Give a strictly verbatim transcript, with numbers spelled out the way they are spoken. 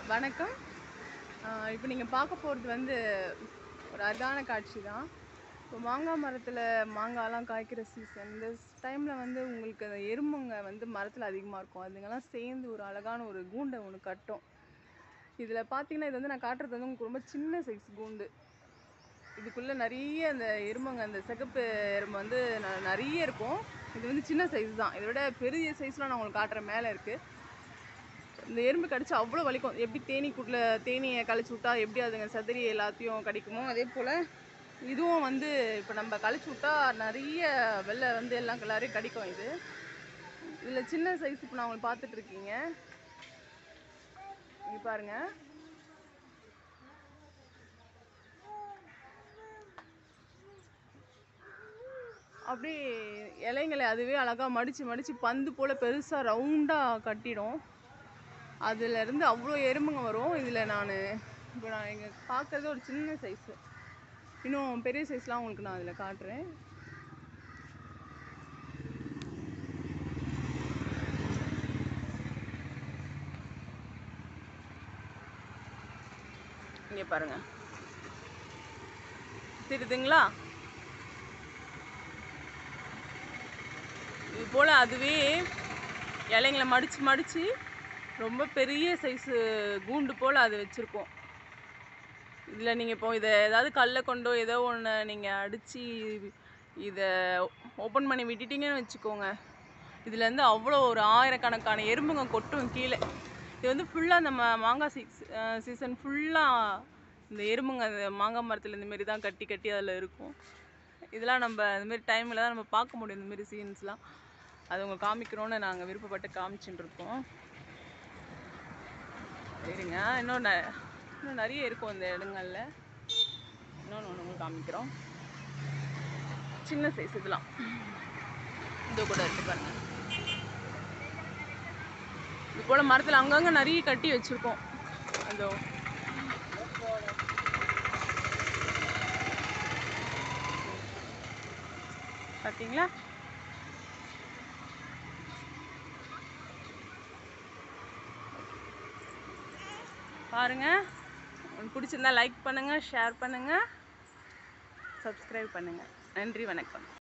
வணக்கம். இப்போ நீங்கள் பார்க்க போகிறது வந்து ஒரு அரிதான காட்சி தான். இப்போ மாங்காய் மரத்தில் மாங்காய்லாம் காய்க்கிற சீசன். இந்த டைமில் வந்து உங்களுக்கு அந்த எறும்புங்க வந்து மரத்தில் அதிகமாக இருக்கும். அதுங்கெல்லாம் சேர்ந்து ஒரு அழகான ஒரு கூண்டை ஒன்று கட்டும். இதில் பார்த்தீங்கன்னா, இது வந்து நான் காட்டுறது வந்து உங்களுக்கு ரொம்ப சின்ன சைஸ் கூண்டு. இதுக்குள்ளே நிறைய அந்த எறும்புங்க, அந்த சிகப்பு எறும்பு வந்து நிறைய இருக்கும். இது வந்து சின்ன சைஸ் தான். இதை விட பெரிய சைஸ்லாம் நான் உங்களுக்கு காட்டுறேன். மேலே இருக்குது. இந்த எறும்பு கடிச்சா அவ்வளோ வலிக்கும். எப்படி தேனீக்குள்ள தேனியை கழிச்சு விட்டா எப்படி அதுங்க சதுரி எல்லாத்தையும் கடிக்குமோ, அதே போல் இதுவும் வந்து இப்போ நம்ம கழிச்சு விட்டா நிறைய வெள்ளை வந்து எல்லாம் எல்லாரையும் கடிக்கும். இது இதில் சின்ன சைஸ் இப்போ நான் உங்களுக்கு பார்த்துட்டு இருக்கீங்க. இங்கே பாருங்க. அப்படி இலைங்களை அதுவே அழகாக மடித்து மடித்து பந்து போல் பெருசாக ரவுண்டாக கட்டிடும். அதுலேருந்து அவ்வளோ எறும்புங்க வரும். இதில் நான் இப்போ நான் இங்கே பார்க்குறது ஒரு சின்ன சைஸு. இன்னும் பெரிய சைஸ்லாம் உங்களுக்கு நான் அதில் காட்டுறேன். இங்கே பாருங்கள், தெரியுதுங்களா? இது போல் அதுவே இலைங்களை மடித்து மடித்து ரொம்ப பெரிய சைஸு கூண்டு போல் அது வச்சுருக்கோம். இதில் நீங்கள் இப்போ இதை ஏதாவது கல்லை கொண்டோ ஏதோ ஒன்று நீங்கள் அடித்து இதை ஓப்பன் பண்ணி விட்டுட்டிங்கன்னு வச்சுக்கோங்க, இதுலேருந்து அவ்வளோ ஒரு ஆயிரக்கணக்கான எறும்புங்க கொட்டும் கீழே. இது வந்து ஃபுல்லாக நம்ம மாங்காய் சீஸ் சீசன் ஃபுல்லாக இந்த எறும்புங்க அந்த மாங்காய் மரத்தில் இந்தமாரி தான் கட்டி கட்டி அதில் இருக்கும். இதெல்லாம் நம்ம இந்தமாரி டைமில் தான் நம்ம பார்க்க முடியும். இந்தமாரி சீன்ஸ்லாம் அது உங்களுக்கு காமிக்கிறோன்னு நாங்கள் விருப்பப்பட்டு காமிச்சுட்டு இருக்கோம். சரிங்க, இன்னும் இன்னும் நிறைய இருக்கும் இந்த இடங்களில். இன்னொன்று ஒன்று உங்களுக்கு காமிக்கிறோம். சின்ன சைஸ் இதெல்லாம் இது கூட இருக்கு பாருங்க. இது போல் மரத்தில் அங்கங்கே நிறைய கட்டி வச்சுருக்கோம். அதோ பார்த்தீங்களா? பாருங்கள். உங்களுக்கு பிடிச்சிருந்தா லைக் பண்ணுங்கள், ஷேர் பண்ணுங்கள், சப்ஸ்கிரைப் பண்ணுங்கள். நன்றி, வணக்கம்.